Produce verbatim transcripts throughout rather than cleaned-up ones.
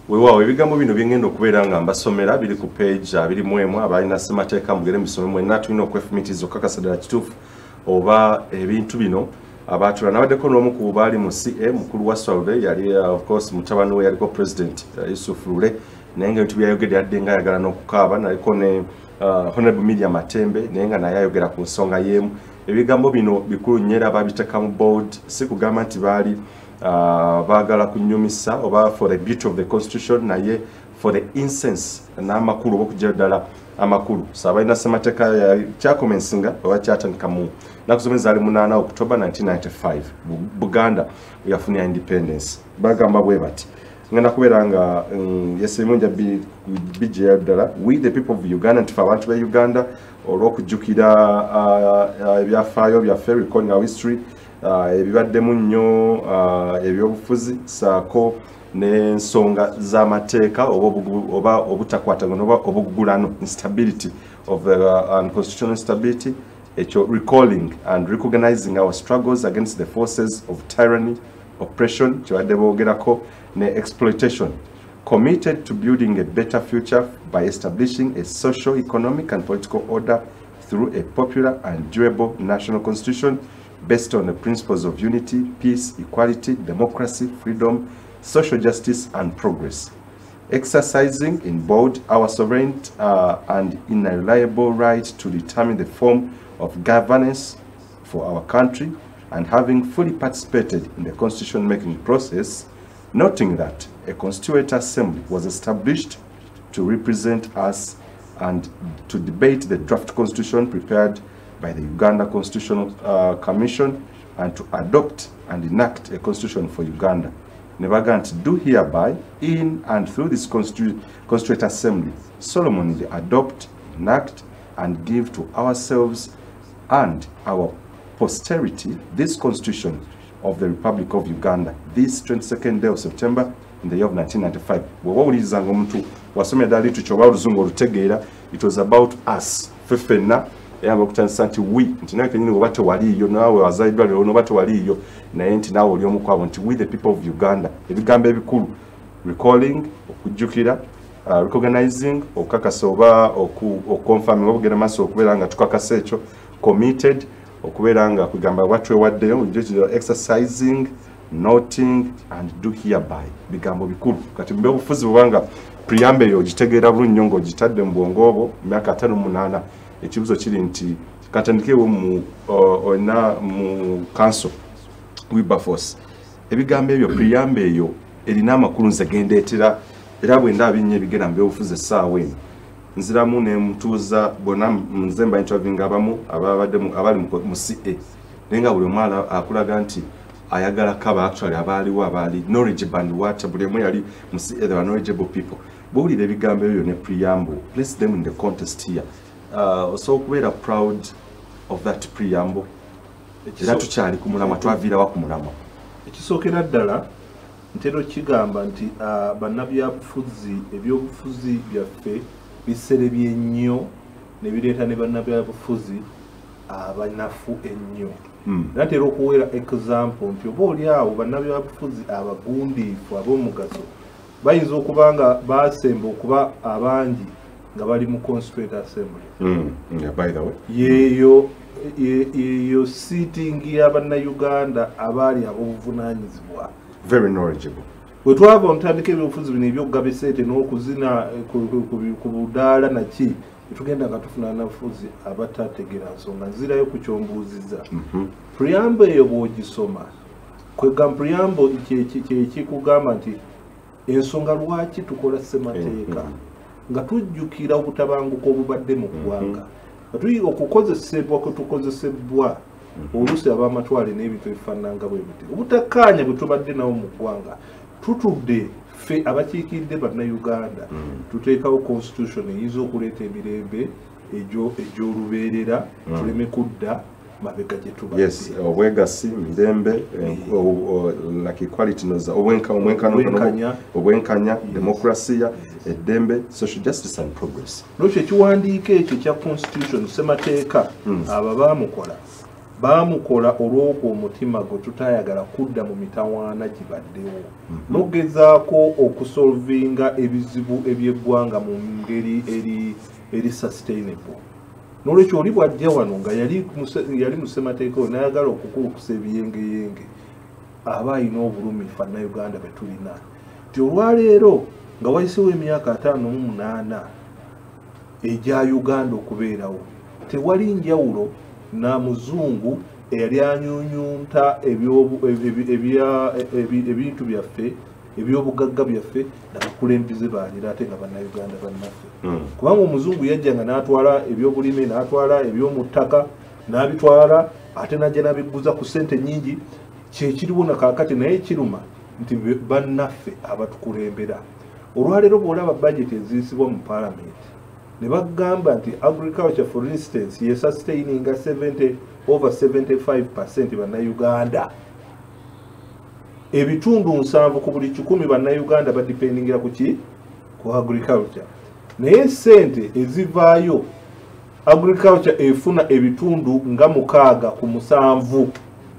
wewa ebigambo bino byengendo okubeera nga mbasomera biri ku page abiri mwemu abalina ssemateeka mugere misome mwenna tulina okwefumitiza okukakasa ddala kituufu oba ebintu bino abatula nabaddeko n'omu ku baali mu C A mukulu wa Swalule yali of course mutabani we yaliko president uh, Yusuf Lule naye nga ebintu byayogedde yadde nga ayagala n'okukaaba naliko ne uh, Honorable Media Matembe naye nga naye ayogera ku nsonga y'emu ebigambo bino bikulu nnyo era babiteeka mu board si kugamba nti baali uh, baagala kunyumisa oba for the beauty of the constitution naye for the incense n'amakulu oba okujja ddala amakulu sabalina ssemateeka kyakomensinga oba kyatandika mu nakusomeza ali munana October nineteen ninety-five Buganda yafunira independence bagamba bwe bati ngenda kubeera nga um, yesemunja bijja ddala we the people of Uganda nti abantu ba Uganda olw'okujjukira ebyafaayo byaffe recording our history ebibaddemu nnyo ebyobufuzi saako n'ensonga z'amateeka oba obutakwatagana oba obugulano instability of the uh, unconstitutional instability recalling and recognizing our struggles against the forces of tyranny oppression kibadde boogerako ne exploitation committed to building a better future by establishing a social economic and political order through a popular and durable national constitution based on the principles of unity, peace, equality, democracy, freedom, social justice and progress, exercising in bold our sovereign uh, and inalienable right to determine the form of governance for our country and having fully participated in the constitution making process, noting that a constituent assembly was established to represent us and to debate the draft constitution prepared by the Uganda Constitutional uh, Commission and to adopt and enact a constitution for Uganda. Nebaganti do hereby in and through this constitu constituent assembly solemnly adopt, enact and give to ourselves and our posterity this constitution of the Republic of Uganda this twenty-second day of September in the year of nineteen ninety-five. Wawulizanga omuntu wasomera dali tuchoba oluzungu olutegeera it was about us fefena yamba okutandisa nti we nti nawe kenyini obate waliyo nawe wazaidwa lero nobate waliyo naye nti nawe oli omu kwabo nti we the people of Uganda ebigambo ebikulu recalling okujjukira uh, recognizing okukakasa oba okonfirming obugenda maaso okubeera nga tukakasa ekyo committed okubeera nga kugamba batwewaddeyo exercising noting and do hereby bigambo bikulu kati mbe obufuzi bwanga preamble yo gitegeera bulungi nnyo ng'ogitadde mu bwongo obwo myaka ataano munaana ekibuzo kiri nti katandikewo mu ona mu council Wilberforce ebigambo ebyo preamble eyo erina amakulu nze gendeetera era bwe ndabinnya ebigera mbe obufuzi essaawa eno nziramu ne mutuuza bona nze mba interviewing abamu ababadde abali mu C A naye nga buli omwala akulaga nti ayagala kaba actually abaaliwo abaali knowledgeable and what buli emu yali mu C A they were knowledgeable people bwowulira ebigambo ebyo ne preamble place them in the context here uh, so okubeera proud of that preamble era tukyali ku mulama twaviirawa ku mulama ekisookera ddala ntero kigamba nti uh, bannabyabufuzi ebyobufuzi byaffe biserebye nnyo ne bireeta ne bannabyabufuzi abanafu ennyo natera okuweera example nti oba oli awo bannabyabufuzi abagundiifu ab'omugaso bayinza okuba nga baasemba okuba abangi nga bali mu constituent assembly mm. yeah, by the way yeeyo yeeyo sitting y'abannayuganda abaali ab'obuvunaanyizibwa very knowledgeable bwe twava ntandika ebyobufuzi bino ebyokugaba esente n'okuzina ku budaala naki tugenda nga tufuna nafuzi abatategeera nsonga nzirayo ku kyombuuziza preamble eyo bw'ogisoma kwega preamble kyekikugamba nti ensonga lwaki tukola ssemateeka nga tujjukira obutabanguko obubadde mu ggwanga nga tuyiga okukozesebwa kwe tukozesebwa oluusi ab'amatwale n'ebintu ebifaananga bwe biti obutakkaanya bwe tubadde nawo mu ggwanga tutudde ffe abakiikidde bannayuganda tuteekawo constitution eyinza okuleeta emirembe egy'olubeerera tuleme kudda mabega gye tubadde yes obwegasi mirembe like equality noza obwenkanya obwenkanya demokrasiya eddembe social justice and progress lwekyo ekiwandiiko ekyo kya constitution ssemateeka abo baamukola bamukola olw'ogwo omutima gwe tutayagala kudda mu mitawaana gibaddewo nogezaako okusolvinga ebizibu ebyeggwanga mu ngeri eri eri sustainable n'olwekyo oli bw'ajja wano nga yali yali musemateeka oyo nayagala okukulukusa ebiyengeyenge aba alina obulumi fannayuganda be tulina ti olwaleero nga wayisewo emyaka ataano mu munaana egya Uganda okubeerawo tewali njawulo na muzungu eyali anyunyunta ebintu byaffe ebyobugagga byaffe nabakulembeze baalira ate nga bannayuganda bannaffe kubanga omuzungu yajja nga n'atwala ebyobulime n'atwala ebyomu ttaka n'abitwala ate najja n'abiguza ku ssente nnyingi kyekiriwo na kaakati naye kiruma nti bannaffe abatukulembera olwaleero bw'olaba budget eziyisibwa mu parliament ne bagamba nti agriculture for instance ye sustaininga seventy over seventy-five percent bannayuganda ebitundu nsanvu ku buli kikumi bannayuganda badipendingira ku ki ku agriculture naye sente ezivaayo agriculture efuna ebitundu nga mukaaga ku musanvu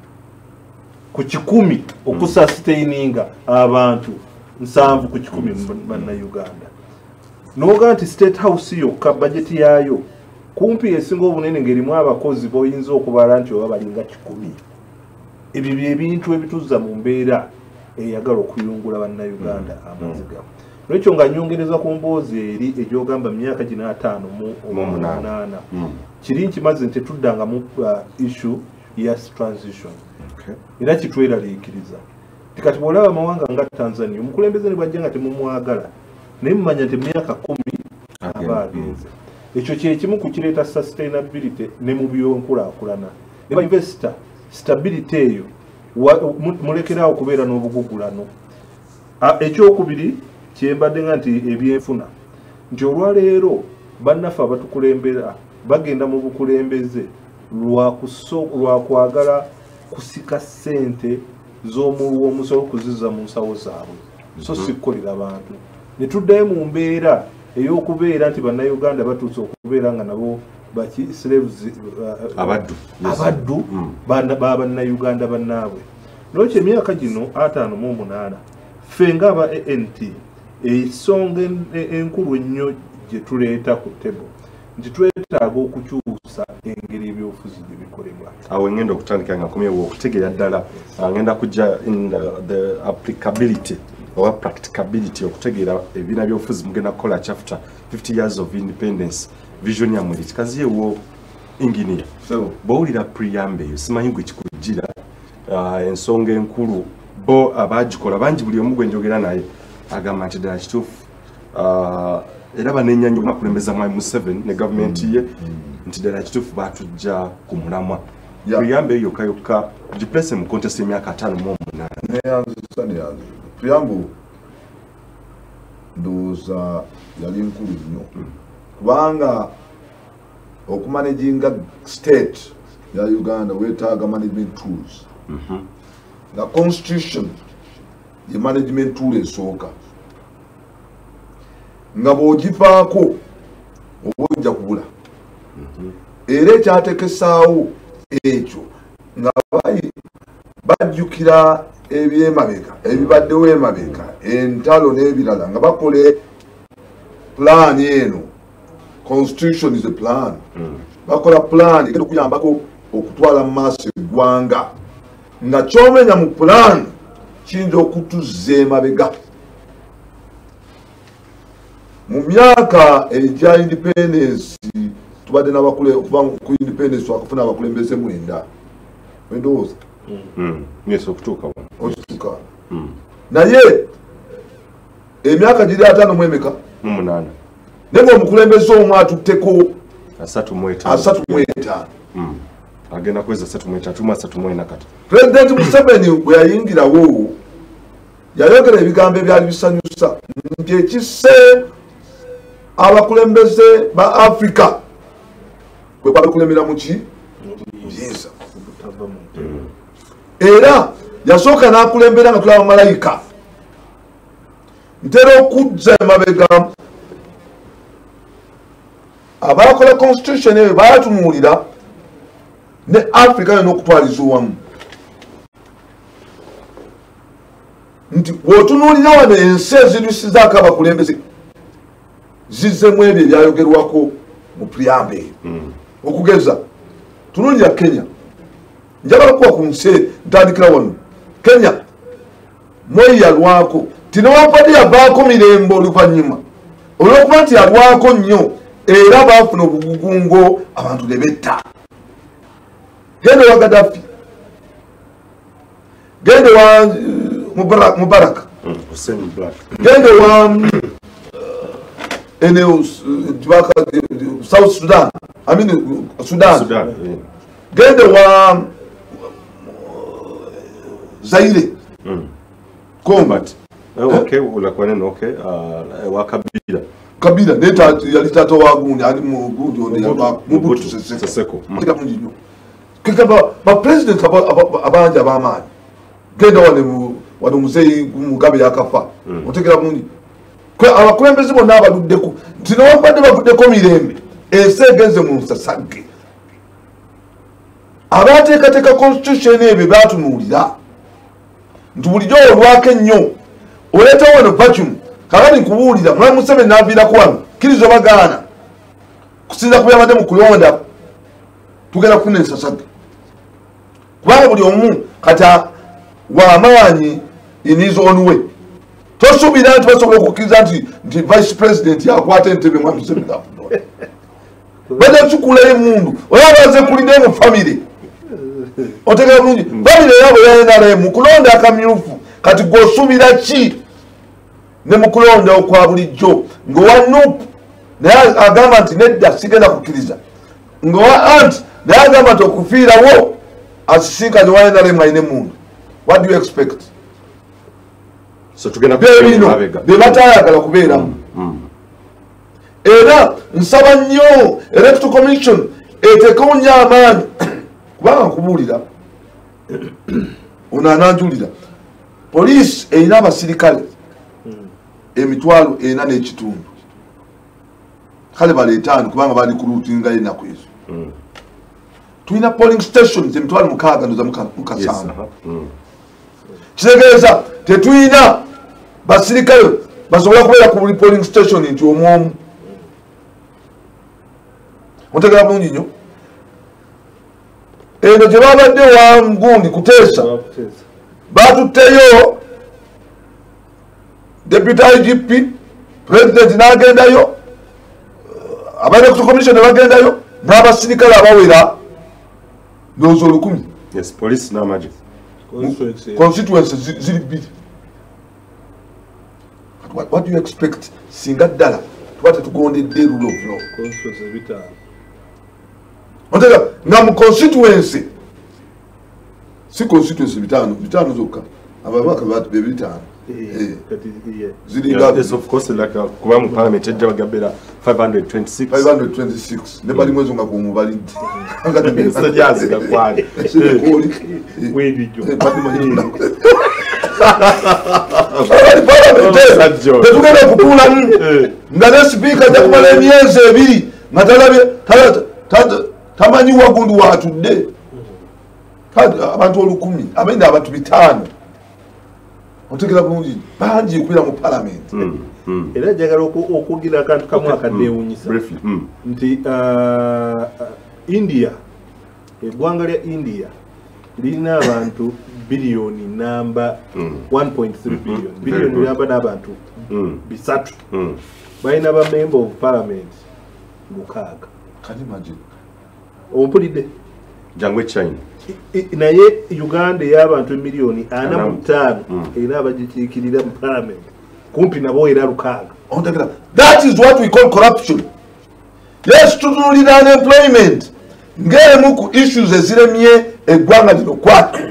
ku kikumi okusustaininga abantu nsanvu ku kikumi bannayuganda noga nti state house yokka budget yaayo kumpi esinga obunene ng'erimu abakozi boyinza okubala nti oba balinga kikumi ebyo byebintu ebituzza mu mbeera eyagala okuyungula bannayuganda amaziga lwekyo nga nyongereza ku mboozi eri egyogamba myaka gina ataano mu munaana kiri nkimaze nti tetuddanga mu issue ya transition era kitweraliikiriza tikati bw'olaba amawanga nga Tanzania omukulembeze ne bwajja nga temumwagala naye mumanya nti myaka kumi aba agenze ekyo kyekimu ku kireeta sustainability ne mu byonkulaakulana ne ba investor stability eyo mulekeraawo okubeera n'obugugulano ekyokubiri kyembadde nga nti ebyenfuna nti olwaleero bannaffe abatukulembera bagenda mu bukulembeze lwakwagala kusika ssente z'omumusolo kuzizza mu nsawo zaabwe so sikkolera bantu ne tuddayo mu mbeera ey'okubeera nti bannayuganda batuuse okubeera nga nabo baki slaves abaddu abaddu babannayuganda bannaabwe nolwekyo emyaka gino ataano mu munaana ffe ng'aba A N T ensonga enkulu ennyo gye tuleeta ku tebo nti twetaaga okukyusa engeri ebyobufuzi gye bikolebwa awo ngenda okutandika nga nkomyewo okutegeera ddala ngenda kujja in the, the applicability oba practicability okutegeera ebibiina byobufuzi mugenda kukola chapter fifty years of independence vision ya mweri kikaziyewo engineer so bowulira preamble eyo simanyi gwe kikujjira uh, ensonga enkulu bo abagikola bangi buli omu gwe njogera naye agamba nti ddala kituufu uh, era banenyanyo makulembeza mwami Museveni ne gavumenti ye nti ddala kituufu batujja ku mulamwa preamble eyo yokka yokka giplese mu contest y'emyaka ataano mu omunaana preamble ndowooza yali nkulu nnyo kubanga okumanaginga state ya Uganda weetaaga management tools nga constitution ye management tool esooka nga bw'ogivaako oba ojja kubula era ekyatekesaawo ekyo nga bajjukira ebyemabega ebibaddewo emabega entalo n'ebirala nga bakole plan eno. Constitution is a plan. Bakola plan egenda okuyambako okutwala mu maaso eggwanga nga kyomenya mu plan kiyinza okutuzza emabega. Mu myaka egya independence tubadde n'abakule okuva ku independence twakufuna abakulembeze mwenda wendowooza yeso okutuuka okutuuka naye emyaka giri ataano mu emeka mu munaana nebo omukulembeze omu atutteko asatu mu etaano agenda kweza asatu mu etaano mu asatu mu ena kati President Museveni bwe yayingirawo yayogera ebigambo ebyali bisanyusa nti ekisse abakulembeze ba Africa kwe bakulembera mu ki byensa era yasooka n'akulembera nga tulaba malayika ntera okujja emabega abakola constitution eyo baatunuulira ne Africa yonna okutwaliza wamu nti wotunuulira wano ensi ezirwisizaako abakulembeze zizzemu ebyo ebyayogerwako mu preamble okugeza tunuulira Kenya njagala kuba ku nsi ntandikira wano Kenya Moi yalwako tinewapadi yavaako mirembe oluvannyuma olw'okuba nti yalwako nnyo era baafuna obugugungo abantu ne betta gende wa Gaddafi gende wa Mubarak, Mubarak. Mm, Hussein Black. Gende wa ene uh, South Sudan. I mean uh, Sudan. Sudan. Yeah. Gende wa uh, Zaire. Mm. Combat. Oh, okay, ulakuwa neno okay. Uh, wa Kabila. Kabila neta yali tato wa gundi ali mu gundi onde ya Mobutu Sese Seko. Kika munjinyo. Kika ba ba president abanja ba amani. Gende wa ne wano muzeyi Mugabe yakafa mm. Otegera mungi kwe abakulembeze bonna abaduddeko ntino wabadde bavuddeko mirembe ensi egenze mu nsasagge abateekateeka constitution ebyo batunuulira nti bulijjo olwako ennyo oleetawo wano vacuum kakati nkubuulira mulamu Museveni n'aviirako wano kkiriza bagaana kusinza ku byabadde mu kulonda tugenda kufuna ensasagge kubanga buli omu kati w'amaanyi in his own way. Tosuubira nti basobola okukkiriza nti nti vice president yakwata entebe mwa Museveni afunoola. Bajja kukulayo emmundu olaba baze kulinda mu family. Otegera bulungi family yabo yayina mu kulonda akamyufu kati gw'osuubira ki ne mu kulonda okwa bulijjo ng'owa Nuupu naye agamba nti nedda sigenda kukkiriza ng'owa Anti naye agamba nti okufiirawo asisinkanye wa N R M ayina emmundu. What do you expect? So tugenda bino bebatayagala kubeeramu era nsaba nnyo electoral commission eteekawo nnyo amaanyi kubanga nkubuulira ono ananjulira poliisi erina abasirikale emitwalo ena n'ekitundu kale baleetaano kubanga bali kuluutingayo ennaku ezo tulina polling stations emitwalo mukaaga ndoza mukasanvu kitegeeza tetulina basirikale basobola kubeera ku buli polling station nti omwomu otegera bulungi nnyo eno gye babadde wa Mugundi kuteesa batutteyo deputy I G P president n'agendayo abaelectoral commission ne bagendayo n'abasirikale abawera ndowooza olukumi. Yes, police n'amagye constituency ziri bbiri. What, what do you expect singa ddala tuba tetugondedde rule of law otega nga mu constituency si constituency bitaano bitaano zokka ababaka batu be bitaano ziringa yes of course like kuba mu parliament ejja bagabira five hundred twenty-six five hundred twenty-six ne bali mwezo nga ku mubalidde ngati sajazi gakwali koli webijo tetugenda kutuulamu nga ne sipiika ajja kumala emyezi ebiri nga talabye tamanyi wagundu waatudde abantu olukumi abaine abantu bitaano otegera bulungi bangi okubeera mu palamenti era njagala okugira akantu kamu akaneewunyisa nti India eggwanga lya India lirina abantu biliyoni namba one point three billion biliyoni namba n'abantu bisatu balina ba member of parliament mukaaga kati imagine ompulidde jangwe China naye Uganda y'abantu emiliyoni ana mu ttaano era abagikiikirira mu parliament kumpi nabo era lukaaga. That is what we call corruption. Yes, tutunulira unemployment ng'emu ku issues eziremye eggwanga lino kwatu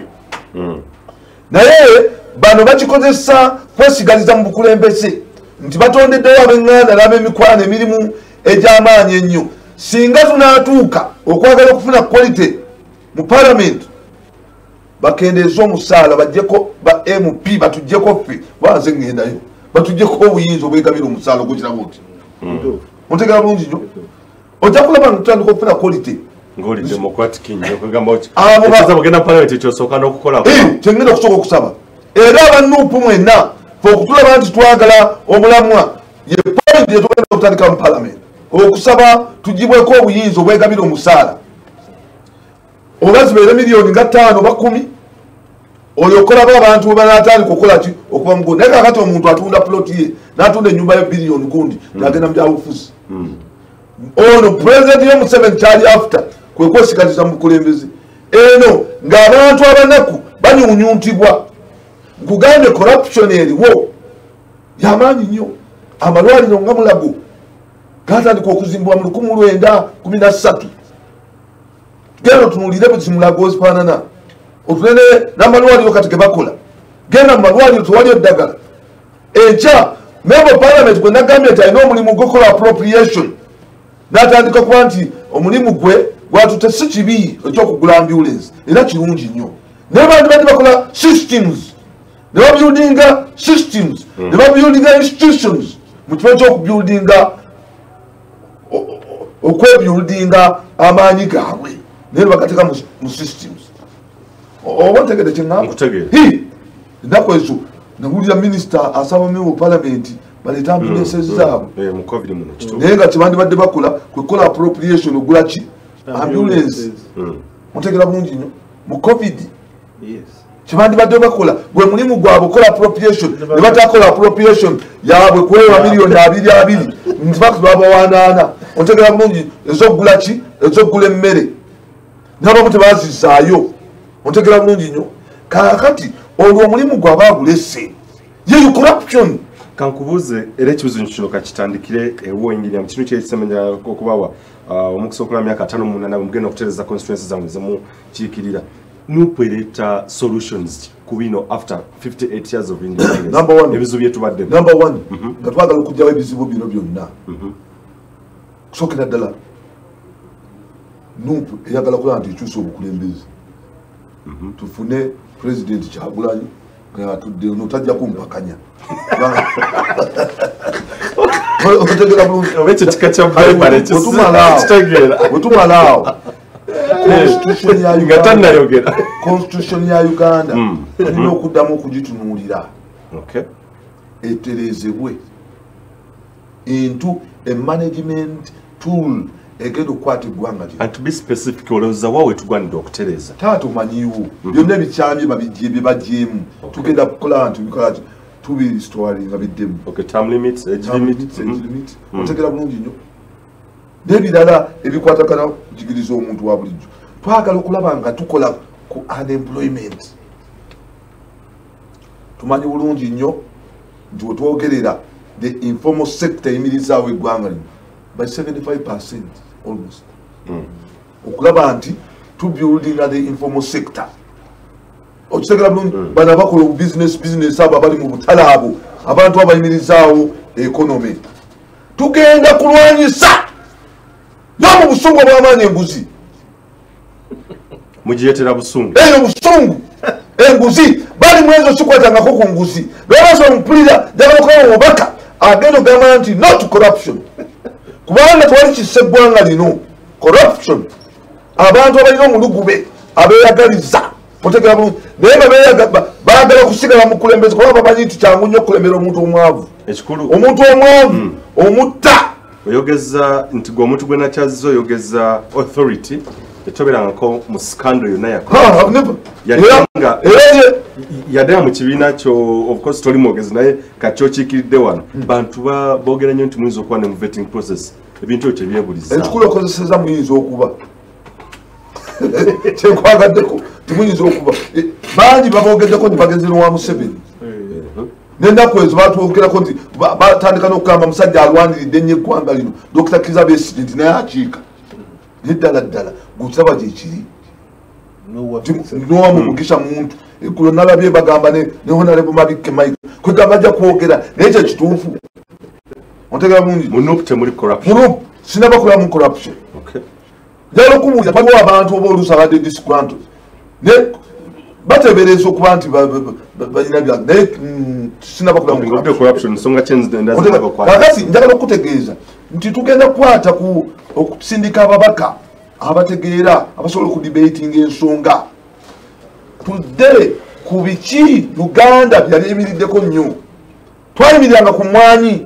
naye bano bakikozesa kwesigaliza mu bukulembeze nti batondeddewo ab'eŋŋanda n'ab'emikwano emirimu egy'amaanyi ennyo singa tunaatuuka okwagala okufuna quality mu parliament bakendeeza omusaala bajjeko ba M P batuggyeko ffe banze ŋŋendayo batuggyeko obuyinza obwegabira omusaala ogukiramu oti otegera bulungi nnyo ojja kulaba nga tutandika okufuna quality ngoli democratic nyo kugamba uchi Abo ba- ekiza bagenda parliament ekyo soka n'okukola Eh, kyengenda kusooka okusaba era abanuupu mwenna fe okutulaba nti twagala omulamwa ye point yetugenda okutandika mu parliament okusaba tugibweko obuyinza obwegabira omusaala oba zibeere miliyoni nga ttaano oba kumi oyo okolaba abantu webanatandika okukola ki okuba mugondi naye kakati omuntu atunda ploti ye n'atunda ennyumba ya biliyoni gundi nagenda mu byabufuzi ono pulezidenti ye Museveni kyali after kwe kwesigaliza mu bukulembeze eno ng'abantu abanaku banyuunyuntibwa nkugambye corruption eriwo yamaanyi nnyo amalwaliro nga Mulago gatandika okuzimbibwa mu lukumi lwenda kumi na ssatu genda otunuulire bwe Mulago ozifaanana otunene n'amalwaliro kati ge bakola genda mu malwaliro tewali eddagala enkya member parliament gwe nagambye nti alina omulimu gwokola appropriation n'atandika kuba nti omulimu gwe gwatute si kibi ekyokugula ambulance era kirungi nnyo naye bantu bandi bakola systems ne babuildinga systems ne babuildinga institutions mu kifo ky'okubuildinga okwebuildinga amaanyi gaabwe naye bagateeka mu systems oba ntegede kyeŋŋamba ennaku ezo nawulira minisita asaba member parliament baleeta ambulances zaabwe naye nga kyebandibadde bakola kwekukola appropriation ogula ki ambulance mutegera bulungi nnyo mu covid kyebandibadde bakola gwe mulimu gwabwe okola appropriation ne batakola appropriation yaabwe kuweewa miliyoni abiri abiri ntifact babawanaana otegera bulungi ezokugula ki ezokugula emmere nabamu tebazizaayo otegera bulungi nnyo kakati olwo omulimu gwaba agulese yeyo corruption kankubuuze era ekibuzo kino kakitandikire ewo enjiri mu kintu kyekisemenya okubawa omukisa okulaba myaka ataano mu munaana mugenda okutereeza constituencies zammwe zemukiikirira nupu ereeta solutions ku bino after fifty-eight years of independence ebizibu byetubaddemu number one nga twagala okugyawo ebizibu bino byonna kusookera ddala nupu eyagala kulaba nti ekyusa obukulembeze tufune president Kyagulanyi atudde notajja kumpakanya wetumalaawo constitution ya Uganda tulina okuddamu okugitunuulira eterezebwe into a management tool egenda okukwata eggwanga taata omanyiwo byonna ebikyamye babijje bye bagyemu tugenda kukola nti bikola ti tubiristwali nga biddemu otegera bulungi nnyo n'ebirala ebikwatagana kujigiriza omuntu wa bulijjo twagala okulaba nga tukola ku unemployment tumanyi bulungi nnyo nti wetwogerera the informal sector eyimirizaawo eggwanga lino by seventy-five percent almost okulaba nti tubuildinga the informal sector okitegera bulungi bano abakola business business abo abali mu butale abo abantu abayimirizaawo economy tugenda kulwanyisa yomu busungu obw'amaanyi enguzi mugiyetera busungu eyo busungu enguzi bali mwezo sikwatangako ku nguzi lwabaza omupulira jagala okuba omubaka agenda ogamba nti not corruption kubanga twali kissa eggwanga lino corruption abantu abalina omulugube abeeyagaliza otegera bulungi naye nga baagala kusigala mu kulembeza kuba bamanyi nti kyangu nnyo okulembera omuntu omwavu omuntu omwavu omutta oyogeza nti gwe omuntu gwe nakyaziza oyogeza authority etoberangako mu scandal yonna yakola yaddeya mu kibiina kyo of course toli mwogezi naye kati okiikiridde wano bantu boogera nnyo nti muyinza okuba ne mu vetting process ebintu ekyo tebyebuliza ekikulu okozeseza muyinza okuba kyenkwagaddeku timuyinza okuba bangi baboogeddeko ntibagezera wa Museveni n'ennaku ezo batwogerako nti batandika n'okugamba musajja alwaniridde ennyo eggwanga lino Dokita Kizza Besigye nti naye akiika naye ddala ddala gukiraba gyekiri nowamu mugisha muntu eggulo nalabye bagamba ne Honorable Mabikke Mike kwegamba ajja kwogera naye kye kituufu ontegera bulungi munupu temuli corruption munupu sinabakolamu mu corruption njagala okumubuuza waliwo abantu oba oluusi abadde disgruntled ne bateebereza okuba nti balina bya naye sinabakolamu mu corruption nsonga kakati njagala okutegeeza nti tugenda kukwata ku okusindika ababaka abategeera abasobola okudebating ensonga tudde ku biki Uganda byali emiriddeko nnyo twayimiriranga ku mwanyi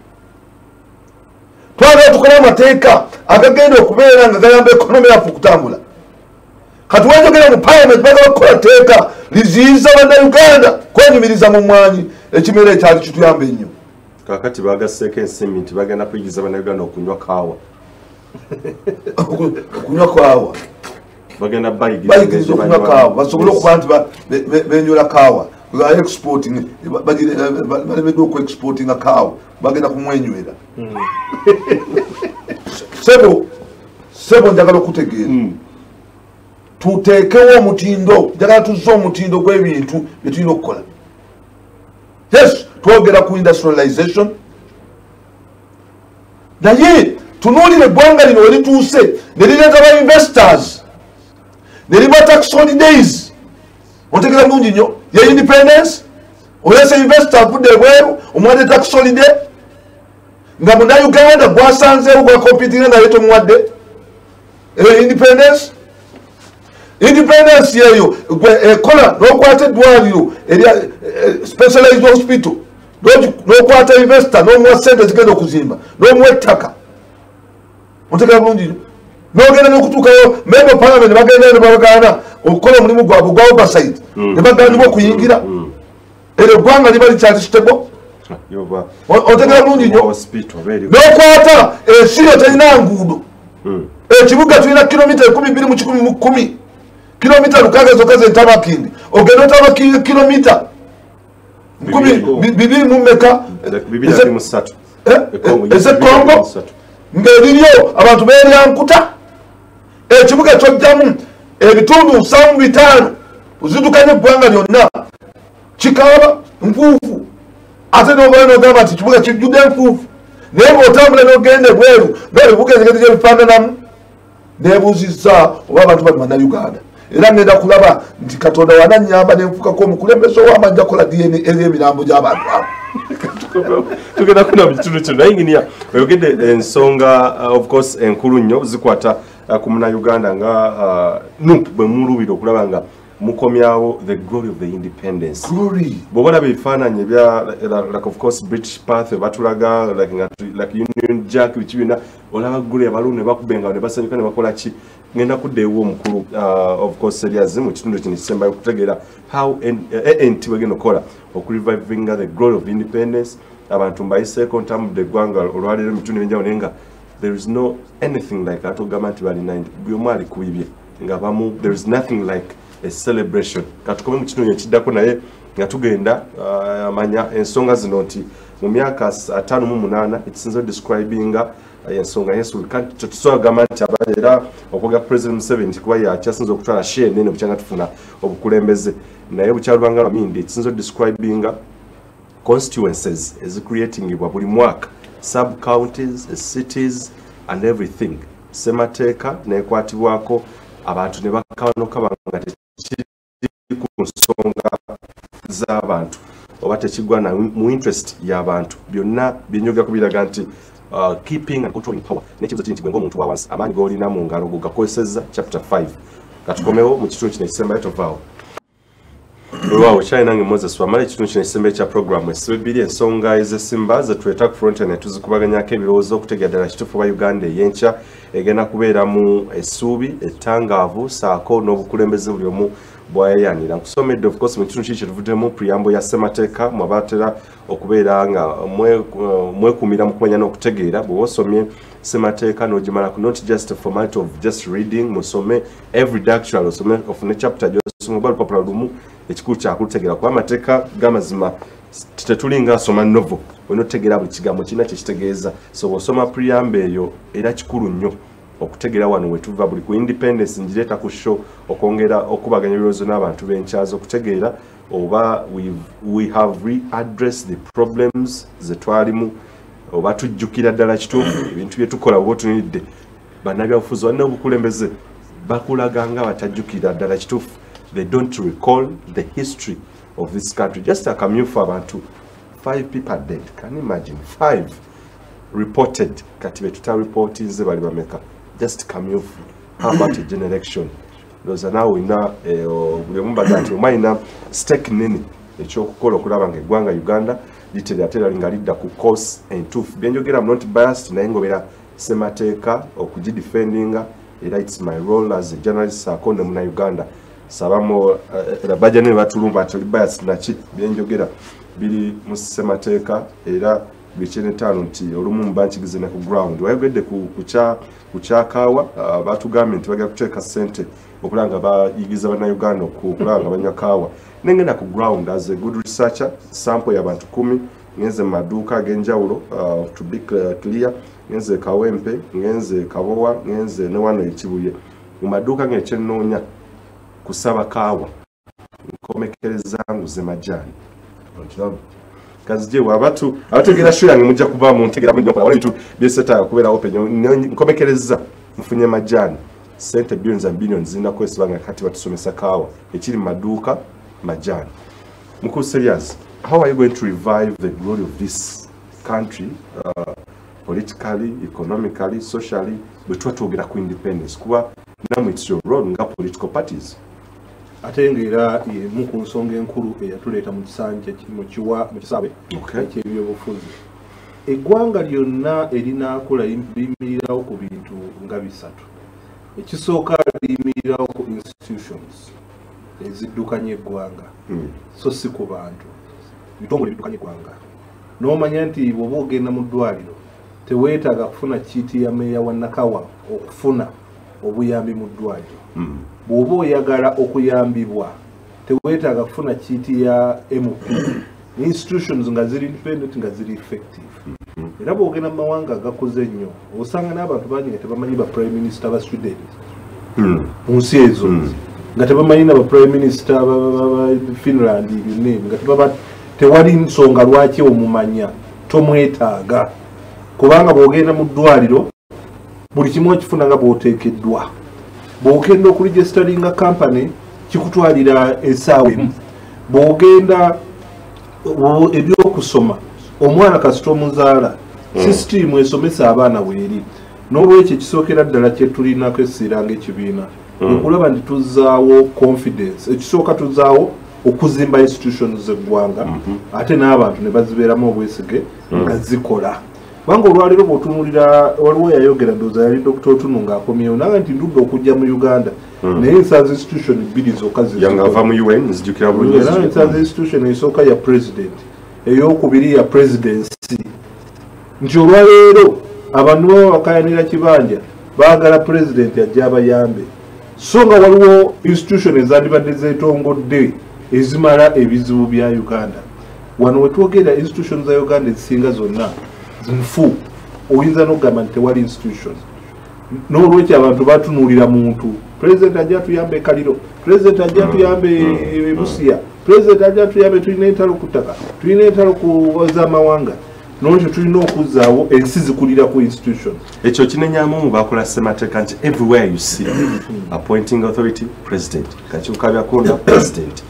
twagala tukole amateeka agagenda okubeera nga gayamba ekonomi yaffe okutambula kati wanjogera mu parliament bagala okukola teeka liziyiza bannayuganda kwenyumiriza mu mwanyi ekimera ekyali kituyamba ennyo kakati bagasseeko ensimbi nti bagenda kuyigiza bannayuganda okunywa kaawa okunywa kaawa bagenda bayigiriza okunywa kaawa basobole okuba nti benyola kaawa exporting balemeddwe okuexportinga kaawa bagenda kumwenywera sebo sebo njagala okutegeera tuteekewo omutindo njagala tuzze omutindo gw'ebintu byetulina okukola yes twogera ku industrialization naye tunuulire eggwanga lino welituuse ne lireeta ba investors ne liba tax holidays otegera bulungi nnyo ye independence olese investor avudde ebweru omuwadde tax holiday nga munnayuganda gwasanzeewo gwakompitinga naye tomuwadde independence independence yeyo ekola n'okwata eddwaliro erya specialized hospital n'okwata investor n'omuwa sente zigenda okuzimba n'omuwa ettaka otegera bulungi n'ogenda n'okutuukayo member parliament bagenda ne babagaana okukola omulimu gwabwe gwa oversight ne bagaanibwa okuyingira eryo eggwanga liba likyali stable otegera bulungi nnyo n'okwata ensiyo terina nguudo ekibuga tulina kilomita ekumi bbiri mu kikumi mu kkumi kilomita lukaaga zokka zentabakindi ogenda otabakirira kilomita bibiri mu mmeka ez'ekongo ng'eriryo abantu beeryankuta ekibuga kyojjamu ebitundu nsanvu bitaano ozidukanya eggwanga lyonna kikaaba nfuufu ate n'obayo n'ogamba nti ekibuga kijjudde enfuufu naye ng'otambula n'ogenda ebweru ng'ebibuga ezigenda gyebifaananamu neebuuzizza oba abantu bali bannayuganda era ngenda kulaba nti katonda wanannyamba nenfukako omukulembeze ow'amajja kola D N A eby'emirambo gy'abantu abo tugenda kuna mu kitundu kino naye nginia oyogedde ensonga of course enkulu nnyo zikwata ku munnayuganda nga nup bwe mulubira okulaba nga mukomyawo the glory of the independence glory bw'oba olaba ebifaananyi ebya like of course British path batulaga like like Union Jack biki byonna olaba ggulu abaluuni ne bakubenga ne basanyuka ne bakola ki ngenda kuddeewo omukulu of course serious mu kitundu kino kisembayo okutegeera how A N T wegenda okukola okurevivinga the glory of independence abantu mbayiseeko ntambudde eggwanga olwaleero emitundu ebyenjawulo naye nga there is no anything like atogamba nti balina buli omu ali ku bibye nga bamu there is nothing like a celebration katukome mu kitundu ekiddako naye nga tugenda amanya ensonga zino nti mu myaka ataano mu munaana ekisinza describinga ensonga yesu kanti tusobola kugamba nti abaera okwoga president Museveni kuba yakyasinza okutwala share nene bukyanga tufuna obukulembeze naye bukyalubanga lwamindi ekisinza describinga constituencies is creating buli mwaka sub counties cities and everything semateeka nekwatibwako abantu ne bakawanoka banga tekiri ku nsonga z'abantu oba tekigwa mu interest y'abantu byonna byenyoga kubiraga nti Uh, keeping and controlling power nekibuzo kiri nti gwe ng'omuntu wa wansi amaanyi g'olina mu ngalo gogakozesezza chapter five katukomewo mu kitundu kino ekisembayo tovaawo olwawo kyayinange Moses wamala ekitundu kino ekisembayo kya programu esibe bbiri ensonga ez'essimba ze tweta ku fronten tuzikubaganyako ebirowoozo okutegera ddala kituufu oba Uganda ey'enkya egenda kubeeramu essuubi ettangaavu saako n'obukulembeze buli omu bwayayanira nkusomedde of course mu kitundu kiri kyetuvuddemu preamble ya ssemateeka mwabatera okubeera nga mwekuumira mu kumanya n'okutegeera bwe wasomye ssemateeka n'ogimalako not just a formality of just reading musome every actual osome ofune chapter gy'osoma oba lupapula lumu ekikulu kyakulutegeera kuba amateeka g'amazima tetulinga asoma novel olina otegeera buli kigambo kirina kyekitegeeza so bw'osoma preamble eyo era kikulu nnyo okutegeera wano wetuva buli ku independence ngireeta ku show okwongera okubaganya ebirowoozo n'abantu b'enkyazo okutegeera oba we have readdressed the problems ze twalimu oba tujjukira ddala kituufu ebintu bye tukola oba otunulidde bannabyabufuzi balina obukulembeze bakulaga nga batajjukira ddala kituufu they don't recall the history of this country just akamyufu abantu five people are dead can you imagine five reported kati be tutaripootinze bali bameka just kamyufu how about a generation ndoza nawe ina buli mumbaga nti omaina stake nene ekyokukola okulaba nga eggwanga Uganda litera tera linga lidda ku course entuufu byenjogera I'm not biased naye ngobera semateeka okugidefendinga era it's my role as a journalist akonde muna Uganda sabamo rabaja ne batulumba atali biased nachi byenjogera bili mu semateeka era bichene tano nti olumu mbanchigize na ku ground wayogedde ku kucha kuchakawa uh, batu government baga kuteeka sente okulanga bayigiza bana Uganda okulanga banyakawa nengena ku ground as a good researcher sample ya bantu kumi ngenze maduka agenjawulo uh, to be clear ngenze kawempe ngenze kabowa ngenze ne wano ekibuye mu maduka ngechennonya kusaba kawa nkomekereza nguze majani kazije wabatu abategera sho yange mujja kuba mu ntegera mu nyokola walitu byeseta kubera open nkomekereza mfunye majani sente billions and billions zina kwesibanga kati batusomesa kawa ekiri maduka majani muku serious how are you going to revive the glory of this country uh, politically economically socially bwetwa twogera ku independence kuba namwe it's your role nga political parties atengera mu ku nsonga enkulu eyatuleeta mu kisanja mu kiwa mu kisabe ekyebyobufuzi eggwanga lyonna erinaakola liyimirirawo ku bintu nga bisatu ekisooka liyimirirawo ku institutions eziddukanya eggwanga so si ku bantu bitongole biddukanya eggwanga n'omanya nti bw'oba ogenda mu ddwaliro teweetaaga kufuna kiiti ya meeya wa Nakawa okufuna obuyambi mu ddwaliro bw'oba oyagala okuyambibwa teweetaaga kufuna kiiti ya M P institutions nga ziri independent nga ziri effective era bw'ogenda mu mawanga agakoze nnyo osanga n'abantu bangi nga tebamanyi ba prime minister ba Sweden mu nsi ezo nga tebamanyi na ba prime minister ba Finland byonna nga tebaba tewali nsonga lwaki omumanya tomwetaaga kubanga bw'ogenda mu ddwaliro buli kimu okifuna nga bw'oteekeddwa bw'ogenda okuregisteringa company kikutwalira essaawa emu bw'ogenda ebyokusoma omwana kasita omuzaala sisitimu esomesa abaana bweri n'olwekyo ekisookera ddala kyetulinako essira ng'ekibiina okulaba nti tuzaawo confidence ekisooka tuzaawo okuzimba institutions z'eggwanga ate n'abantu ne bazibeeramu obwesige nga zikola kubanga olwaliro bw'otunuulira waliwo yayogera ndowooza yali Dokita Otunu ng'akomyewo naga nti ndudde okujja mu Uganda naye nsanze institution bbiri zokka yangava mu U N nzijukira bulungi nsanze institution esooka ya president ey'okubiri ya presidency nti olwaleero abantu baba bakayanira kibanja baagala president ajja abayambe so nga waliwo institution ezandibadde zeetongodde ezimala ebizibu bya Uganda wano wetwogera institution za Uganda ezisinga zonna nfu oyinza n'okugamba nti tewali institution n'olwekyo abantu batunuulira muntu president ajja tuyambe kaliro president ajja tuyambe Busia president ajja tuyambe tulina entalo ku ttaka tulina entalo ku z'amawanga n'olwekyo tulina okuzaawo ensi zikulira ku institution ekyo kinenyamu mu bakola semateeka nti everywhere you see appointing authority president kakibuka byakunda president